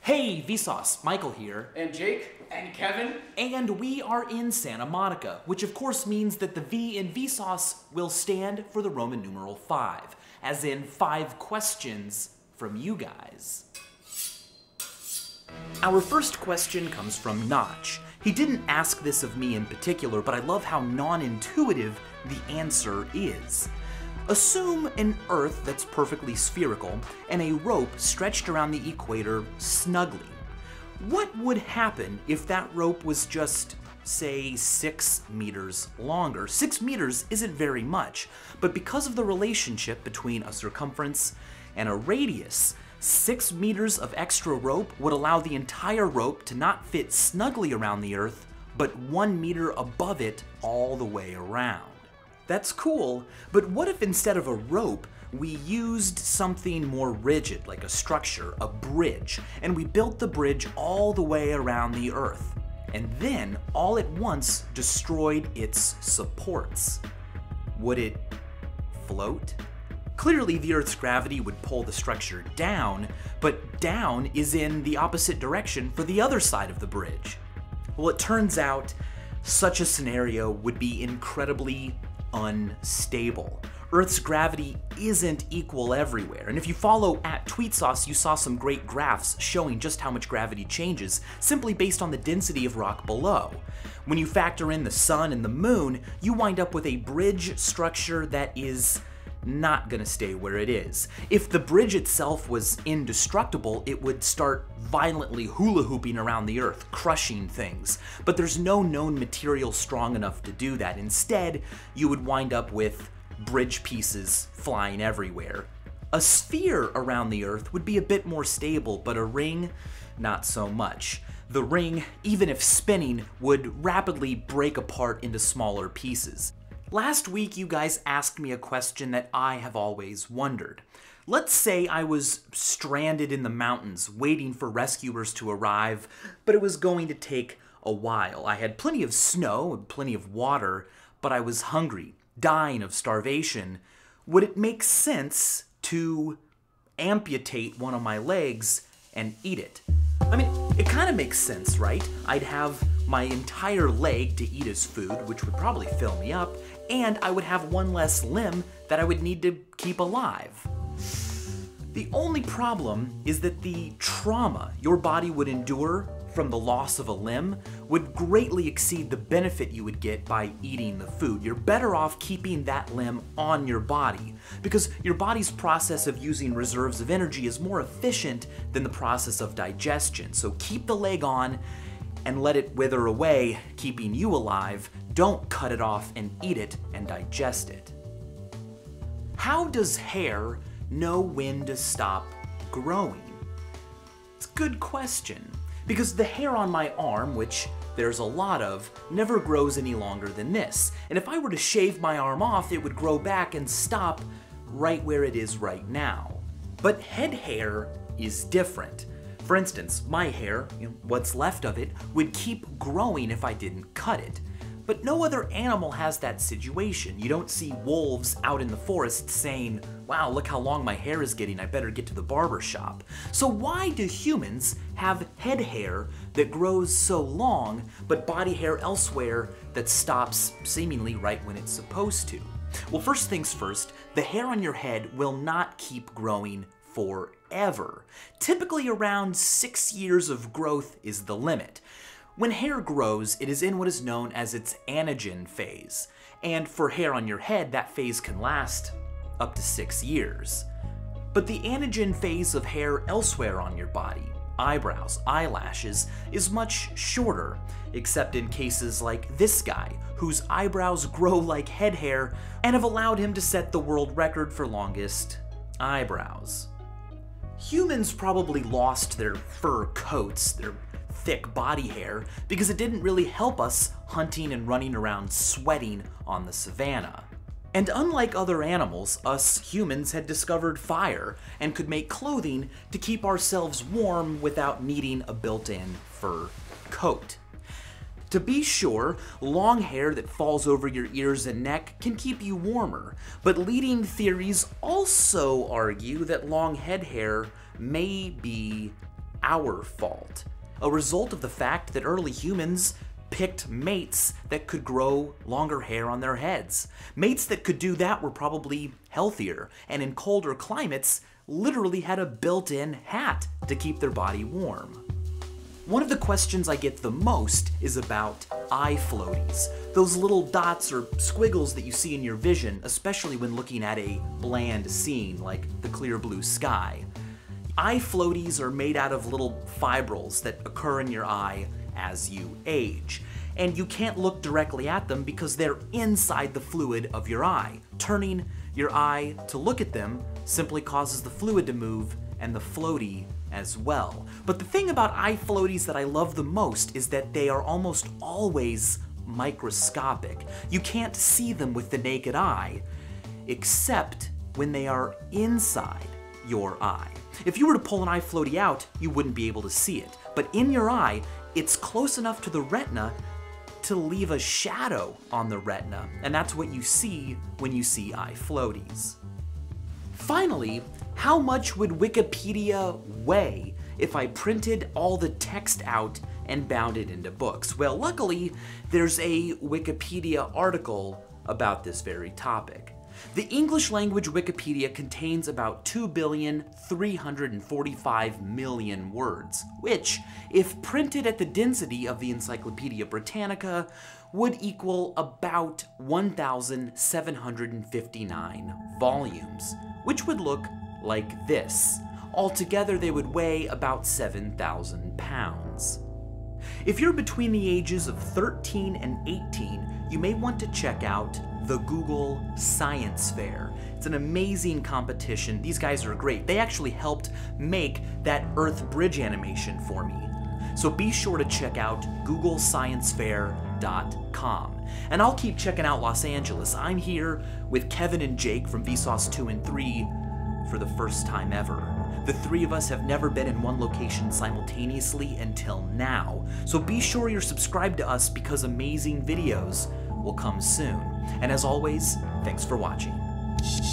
Hey, Vsauce, Michael here. And Jake. And Kevin. And we are in Santa Monica, which of course means that the V in Vsauce will stand for the Roman numeral 5, as in 5 questions from you guys. Our first question comes from Notch. He didn't ask this of me in particular, but I love how non-intuitive the answer is. Assume an Earth that's perfectly spherical and a rope stretched around the equator snugly. What would happen if that rope was just, say, 6 meters longer? 6 meters isn't very much, but because of the relationship between a circumference and a radius, 6 meters of extra rope would allow the entire rope to not fit snugly around the Earth, but 1 meter above it all the way around. That's cool, but what if instead of a rope, we used something more rigid, like a structure, a bridge, and we built the bridge all the way around the Earth, and then all at once destroyed its supports? Would it float? Clearly, the Earth's gravity would pull the structure down, but down is in the opposite direction for the other side of the bridge. Well, it turns out such a scenario would be incredibly unstable. Earth's gravity isn't equal everywhere, and if you follow @TweetSauce, you saw some great graphs showing just how much gravity changes simply based on the density of rock below. When you factor in the sun and the moon, you wind up with a bridge structure that is not gonna stay where it is. If the bridge itself was indestructible, it would start violently hula hooping around the Earth, crushing things. But there's no known material strong enough to do that. Instead, you would wind up with bridge pieces flying everywhere. A sphere around the Earth would be a bit more stable, but a ring, not so much. The ring, even if spinning, would rapidly break apart into smaller pieces. Last week, you guys asked me a question that I have always wondered. Let's say I was stranded in the mountains waiting for rescuers to arrive, but it was going to take a while. I had plenty of snow and plenty of water, but I was hungry, dying of starvation. Would it make sense to amputate one of my legs and eat it? I mean, it kind of makes sense, right? I'd have my entire leg to eat as food, which would probably fill me up, and I would have one less limb that I would need to keep alive. The only problem is that the trauma your body would endure from the loss of a limb would greatly exceed the benefit you would get by eating the food. You're better off keeping that limb on your body because your body's process of using reserves of energy is more efficient than the process of digestion. So keep the leg on and let it wither away, keeping you alive. Don't cut it off and eat it and digest it. How does hair know when to stop growing? It's a good question, because the hair on my arm, which there's a lot of, never grows any longer than this. And if I were to shave my arm off, it would grow back and stop right where it is right now. But head hair is different. For instance, my hair, what's left of it, would keep growing if I didn't cut it. But no other animal has that situation. You don't see wolves out in the forest saying, wow, look how long my hair is getting, I better get to the barber shop. So why do humans have head hair that grows so long, but body hair elsewhere that stops seemingly right when it's supposed to? Well, first things first, the hair on your head will not keep growing forever. Typically around 6 years of growth is the limit. When hair grows, it is in what is known as its anagen phase. And for hair on your head, that phase can last up to 6 years. But the anagen phase of hair elsewhere on your body, eyebrows, eyelashes, is much shorter, except in cases like this guy, whose eyebrows grow like head hair and have allowed him to set the world record for longest eyebrows. Humans probably lost their fur coats, their thick body hair, because it didn't really help us hunting and running around sweating on the savannah. And unlike other animals, us humans had discovered fire and could make clothing to keep ourselves warm without needing a built-in fur coat. To be sure, long hair that falls over your ears and neck can keep you warmer, but leading theories also argue that long head hair may be our fault. A result of the fact that early humans picked mates that could grow longer hair on their heads. Mates that could do that were probably healthier, and in colder climates literally had a built-in hat to keep their body warm. One of the questions I get the most is about eye floaties, those little dots or squiggles that you see in your vision, especially when looking at a bland scene like the clear blue sky. Eye floaties are made out of little fibrils that occur in your eye as you age, and you can't look directly at them because they're inside the fluid of your eye. Turning your eye to look at them simply causes the fluid to move and the floaty as well. But the thing about eye floaties that I love the most is that they are almost always microscopic. You can't see them with the naked eye, except when they are inside your eye. If you were to pull an eye floaty out, you wouldn't be able to see it. But in your eye, it's close enough to the retina to leave a shadow on the retina, and that's what you see when you see eye floaties. Finally, how much would Wikipedia weigh if I printed all the text out and bound it into books? Well, luckily, there's a Wikipedia article about this very topic. The English language Wikipedia contains about 2,345,000,000 words, which, if printed at the density of the Encyclopedia Britannica, would equal about 1,759 volumes, which would look like this. Altogether, they would weigh about 7,000 pounds. If you're between the ages of 13 and 18, you may want to check out the Google Science Fair. It's an amazing competition. These guys are great. They actually helped make that Earth Bridge animation for me. So be sure to check out googlesciencefair.com. And I'll keep checking out Los Angeles. I'm here with Kevin and Jake from Vsauce 2 and 3 for the first time ever. The three of us have never been in one location simultaneously until now. So be sure you're subscribed to us because amazing videos will come soon. And as always, thanks for watching.